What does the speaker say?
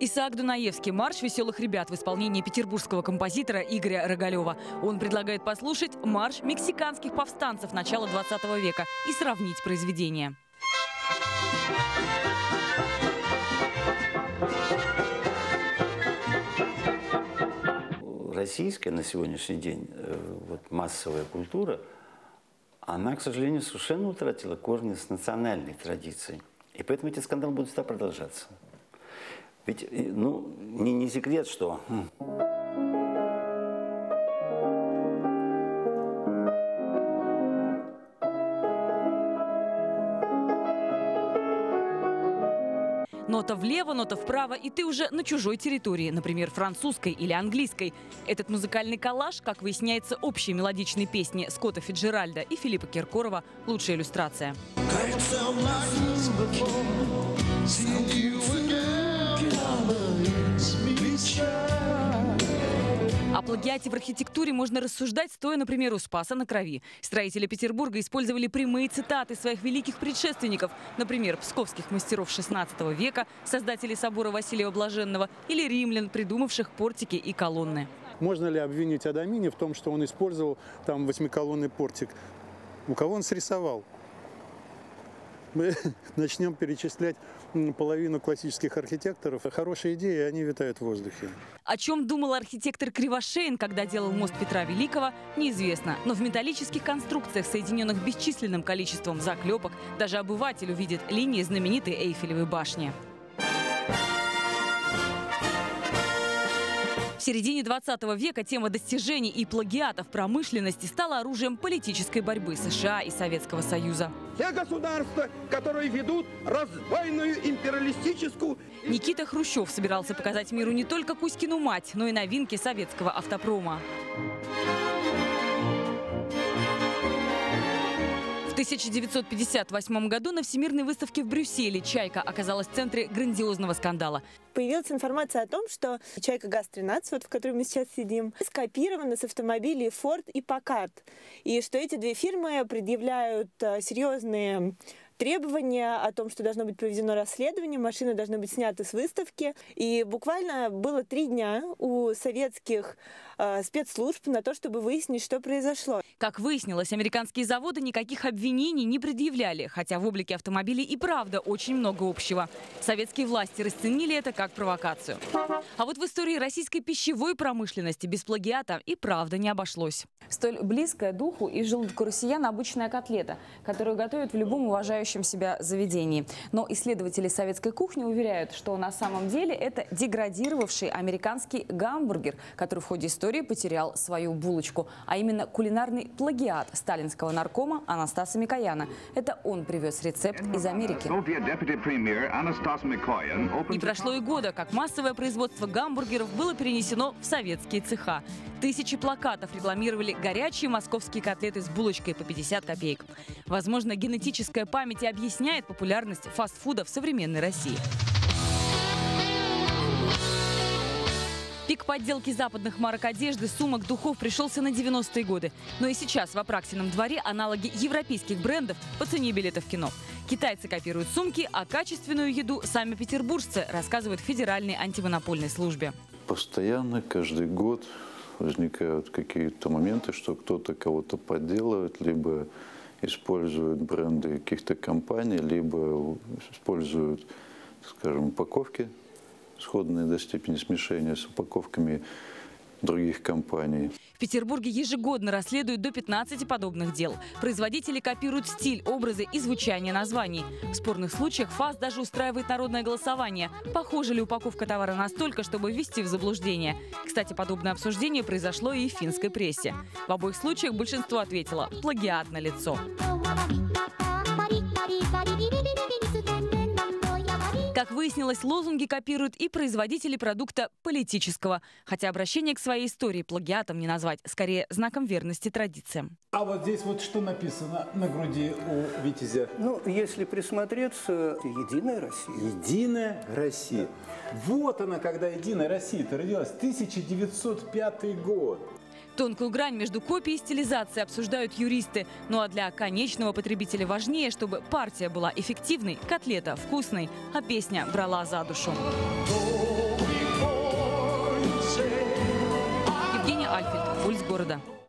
Исаак Дунаевский. Марш веселых ребят в исполнении петербургского композитора Игоря Рогалева. Он предлагает послушать марш мексиканских повстанцев начала 20 века и сравнить произведения. Российская на сегодняшний день массовая культура, она, к сожалению, совершенно утратила корни с национальной традицией. И поэтому эти скандалы будут всегда продолжаться. Ведь, не секрет, что... Нота влево, нота вправо, и ты уже на чужой территории, например, французской или английской. Этот музыкальный коллаж, как выясняется, общей мелодичной песни Скотта Фиджеральда и Филиппа Киркорова – лучшая иллюстрация. О плагиате в архитектуре можно рассуждать, стоя, например, у Спаса на Крови. Строители Петербурга использовали прямые цитаты своих великих предшественников, например, псковских мастеров XVI века, создателей собора Василия Блаженного, или римлян, придумавших портики и колонны. Можно ли обвинить Адамини в том, что он использовал там 8-колонный портик? У кого он срисовал? Мы начнем перечислять половину классических архитекторов. Хорошие идеи, они витают в воздухе. О чем думал архитектор Кривошеин, когда делал мост Петра Великого, неизвестно. Но в металлических конструкциях, соединенных бесчисленным количеством заклепок, даже обыватель увидит линии знаменитой Эйфелевой башни. В середине 20 века тема достижений и плагиата в промышленности стала оружием политической борьбы США и Советского Союза. Те государства, которые ведут разбойную империалистическую... Никита Хрущев собирался показать миру не только Кузькину мать, но и новинки советского автопрома. В 1958 году на Всемирной выставке в Брюсселе «Чайка» оказалась в центре грандиозного скандала. Появилась информация о том, что «Чайка ГАЗ-13», в которой мы сейчас сидим, скопирована с автомобилей Ford и Packard. И что эти две фирмы предъявляют серьезные требования о том, что должно быть проведено расследование, машины должны быть сняты с выставки. И буквально было 3 дня у советских спецслужб на то, чтобы выяснить, что произошло. Как выяснилось, американские заводы никаких обвинений не предъявляли, хотя в облике автомобилей и правда очень много общего. Советские власти расценили это как провокацию. А вот в истории российской пищевой промышленности без плагиата и правда не обошлось. Столь близкая духу и желудку россиян обычная котлета, которую готовят в любом уважающем себя заведении. Но исследователи советской кухни уверяют, что на самом деле это деградировавший американский гамбургер, который в ходе истории потерял свою булочку. А именно кулинарный плагиат сталинского наркома Анастаса Микояна. Это он привез рецепт из Америки. Не прошло и года, как массовое производство гамбургеров было перенесено в советские цеха. Тысячи плакатов рекламировали горячие московские котлеты с булочкой по 50 копеек. Возможно, генетическая память и объясняет популярность фастфуда в современной России. Пик подделки западных марок одежды, сумок, духов пришелся на 90-е годы. Но и сейчас в Апраксином дворе аналоги европейских брендов по цене билета в кино. Китайцы копируют сумки, а качественную еду сами петербуржцы, рассказывают в Федеральной антимонопольной службе. Постоянно, каждый год возникают какие-то моменты, что кто-то кого-то подделывает, либо используют бренды каких-то компаний, либо используют, скажем, упаковки, сходные до степени смешения с упаковками других компаний. В Петербурге ежегодно расследуют до 15 подобных дел. Производители копируют стиль, образы и звучание названий. В спорных случаях ФАС даже устраивает народное голосование. Похожа ли упаковка товара настолько, чтобы ввести в заблуждение? Кстати, подобное обсуждение произошло и в финской прессе. В обоих случаях большинство ответило – плагиат налицо. Как выяснилось, лозунги копируют и производители продукта политического. Хотя обращение к своей истории плагиатом не назвать, скорее знаком верности традициям. А вот здесь вот что написано на груди у Витязя? Если присмотреться, Единая Россия. Единая Россия. Вот она, когда Единая Россия-то родилась, 1905 год. Тонкую грань между копией и стилизацией обсуждают юристы. Ну а для конечного потребителя важнее, чтобы партия была эффективной, котлета вкусной, а песня брала за душу. города.